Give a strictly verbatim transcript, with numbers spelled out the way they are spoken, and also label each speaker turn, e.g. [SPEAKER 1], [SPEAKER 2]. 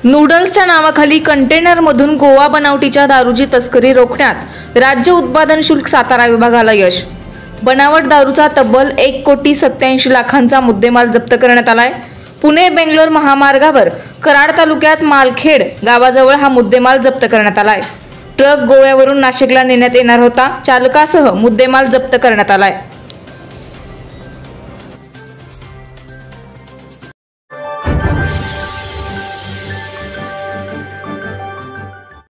[SPEAKER 1] नूडल्सच्या नावाखाली कंटेनरमधून गोवा बनावटीच्या दारूची तस्करी रोखण्यात राज्य उत्पादन शुल्क सातारा विभागाला यश। बनावट दारूचा तब्बल एक कोटी सत्याऐंशी लाखांचा मुद्देमाल जप्त करण्यात आलाय। पुणे बेंगलोर महामार्गावर कराड तालुक्यात मालखेड गावाजवळ हा मुद्देमाल जप्त करण्यात आलाय। ट्रक गोव्यावरून नाशिकला नेण्यात येणार होता। चालकासह मुद्देमाल जप्त करण्यात आलाय।